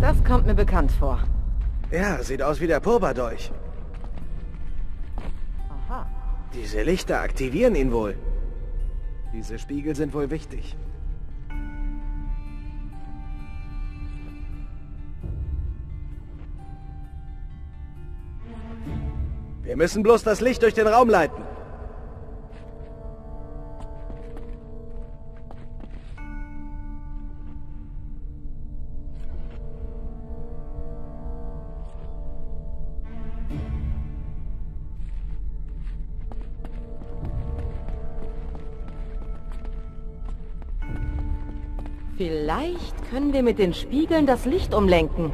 Das kommt mir bekannt vor. Ja, sieht aus wie der Purba-Dolch. Aha. Diese Lichter aktivieren ihn wohl. Diese Spiegel sind wohl wichtig. Wir müssen bloß das Licht durch den Raum leiten. Vielleicht können wir mit den Spiegeln das Licht umlenken.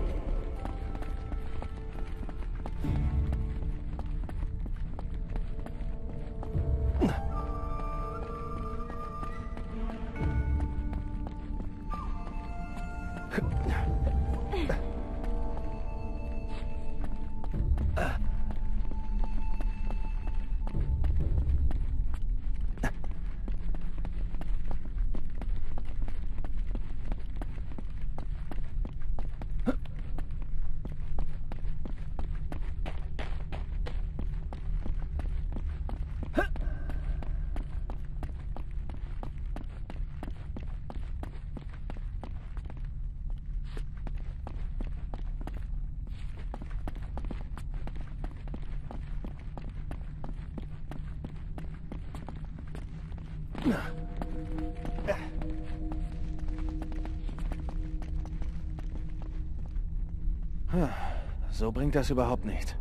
So bringt das überhaupt nicht.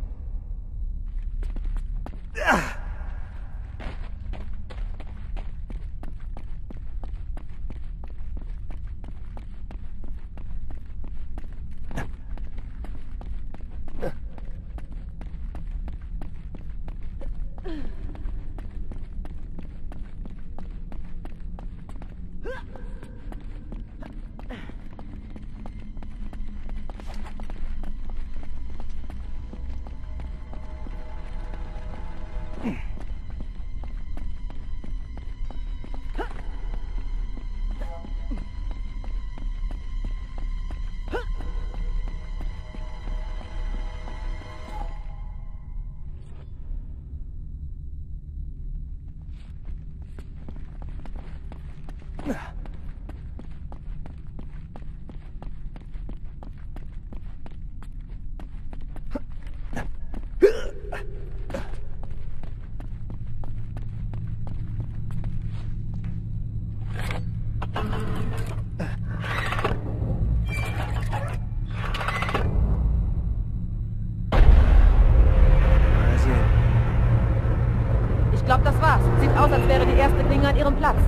Ich glaube, das war's. Sieht aus, als wäre die erste Klinge an ihrem Platz.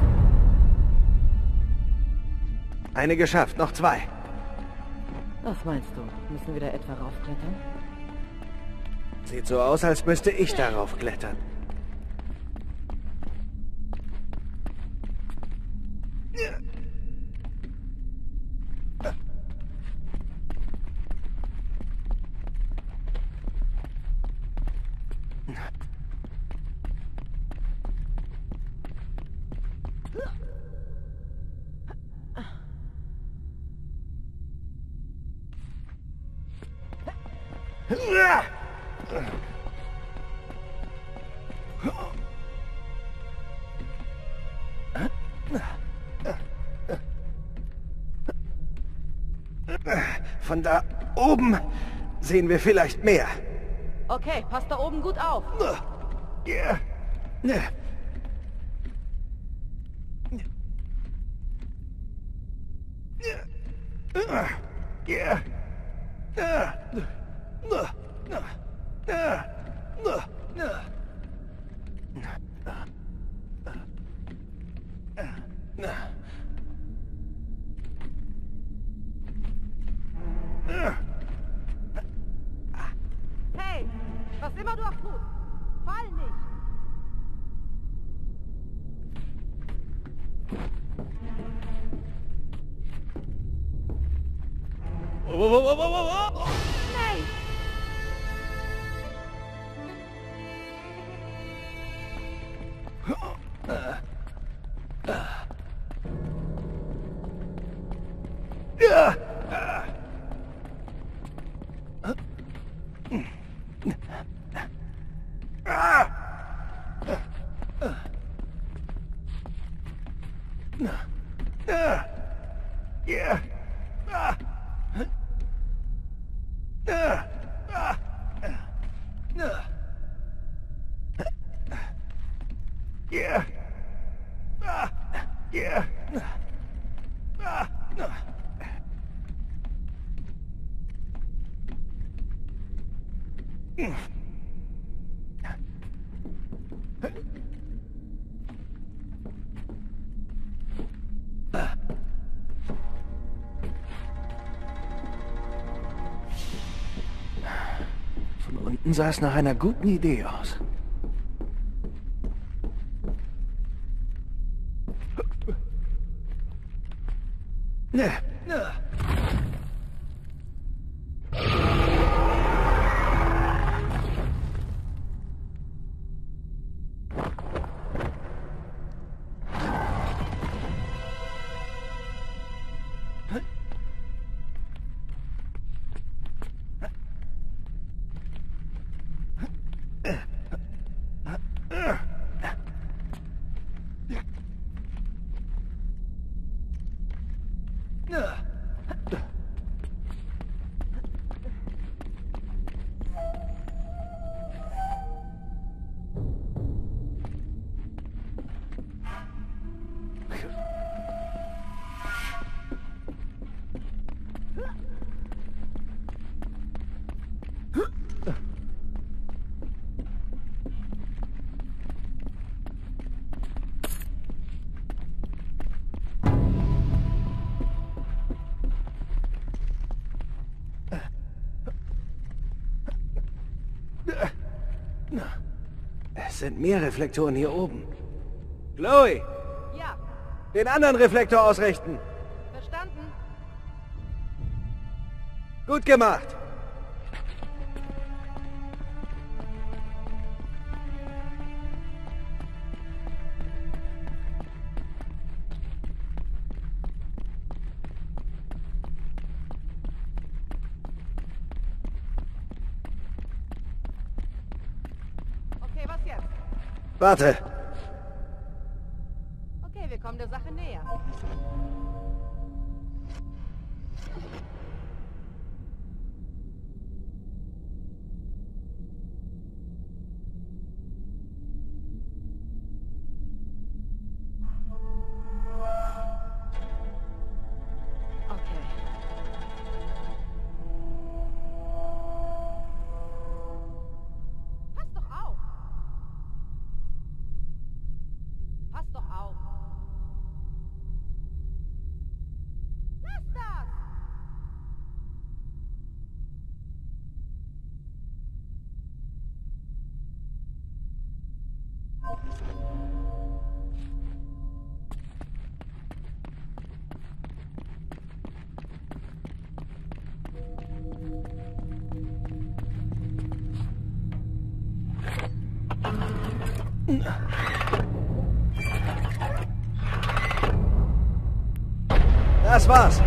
Eine geschafft, noch 2. Was meinst du? Müssen wir da etwa raufklettern? Sieht so aus, als müsste ich darauf klettern. Von da oben sehen wir vielleicht mehr. Okay, passt da oben gut auf. Ja. Hey, was immer du auch tust, fall nicht! Nein! Von unten sah es nach einer guten Idee aus. Es sind mehr Reflektoren hier oben. Chloe, Ja, den anderen Reflektor ausrichten. verstanden. Gut gemacht. Okay, was jetzt? Warte. Okay, wir kommen der Sache näher. Okay. Pass doch auf! Pass doch auf! Lass das! Das war's.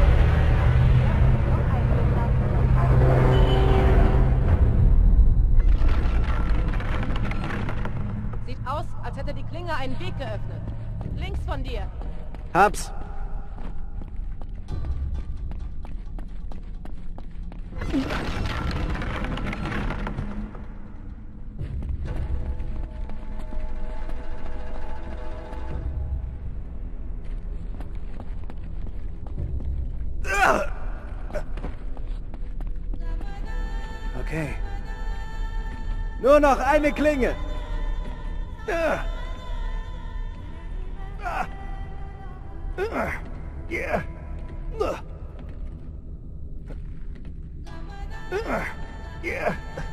Sieht aus, als hätte die Klinge einen Weg geöffnet. Links von dir. Hab's. Okay. Nur noch eine Klinge. Yeah. Yeah.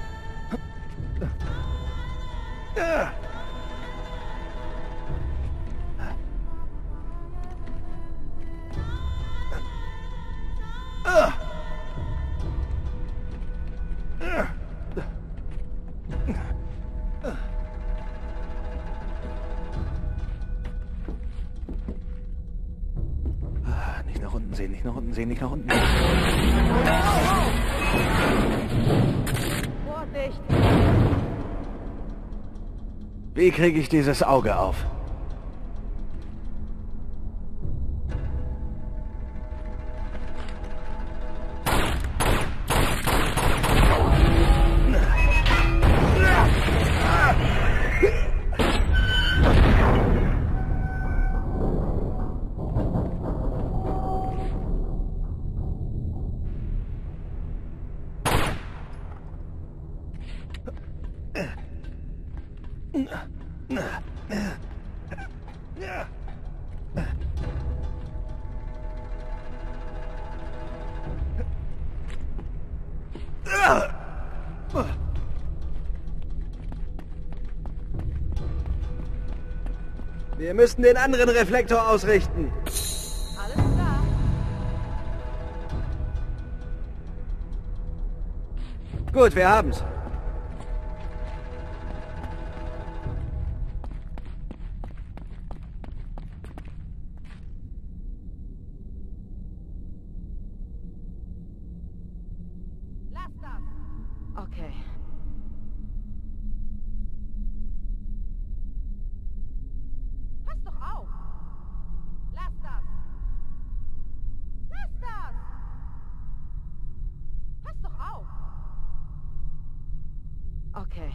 Nicht nach unten sehen, nicht nach unten sehen, nicht nach unten. Vorsicht! Wie kriege ich dieses Auge auf? Wir müssen den anderen Reflektor ausrichten. Alles klar. Gut, wir haben's. Lass das. Okay. Pass doch auf. Lass das. Lass das. Pass doch auf. Okay.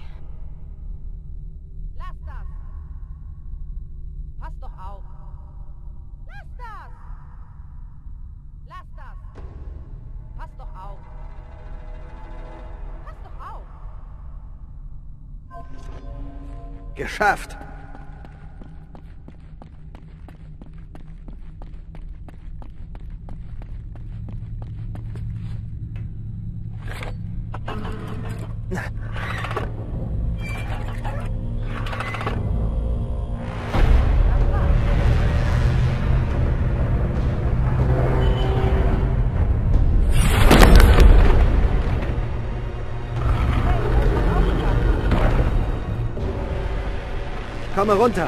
Lass das. Pass doch auf. Lass das. Lass das. Pass doch auf. Pass doch auf. Geschafft. Komme runter.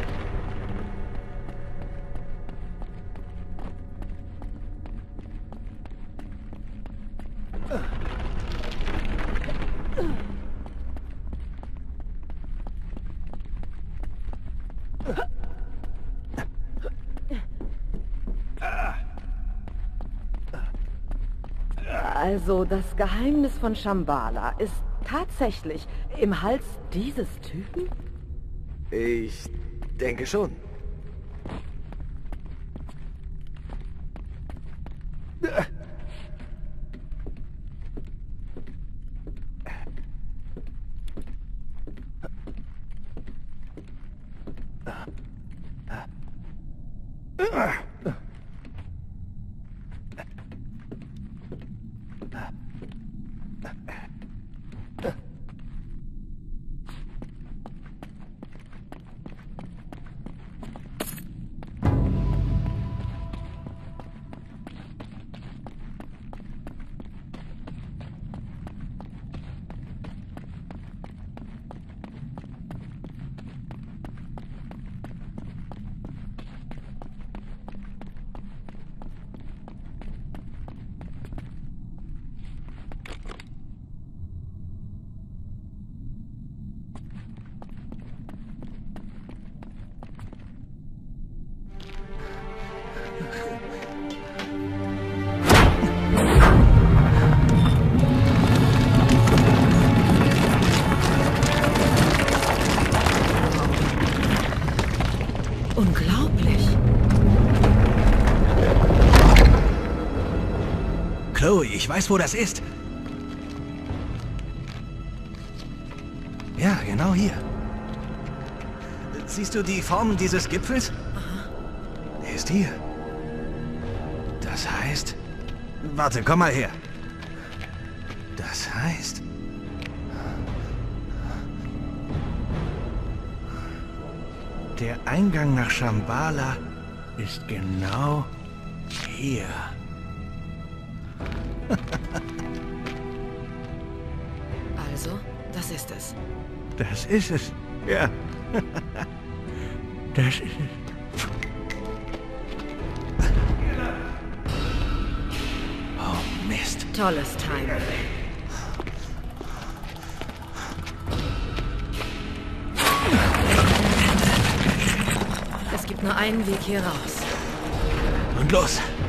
Also, das Geheimnis von Shambhala ist tatsächlich im Hals dieses Typen? Ich denke schon. Unglaublich. Chloe, ich weiß, wo das ist. Ja, genau hier. Siehst du die Form dieses Gipfels? Er ist hier. Das heißt... Warte, komm mal her. Das heißt... Der Eingang nach Shambhala ist genau hier. Also, das ist es. Das ist es. Ja. Das ist es. Oh, Mist. Tolles Timing. Es gibt nur einen Weg hier raus. Und los.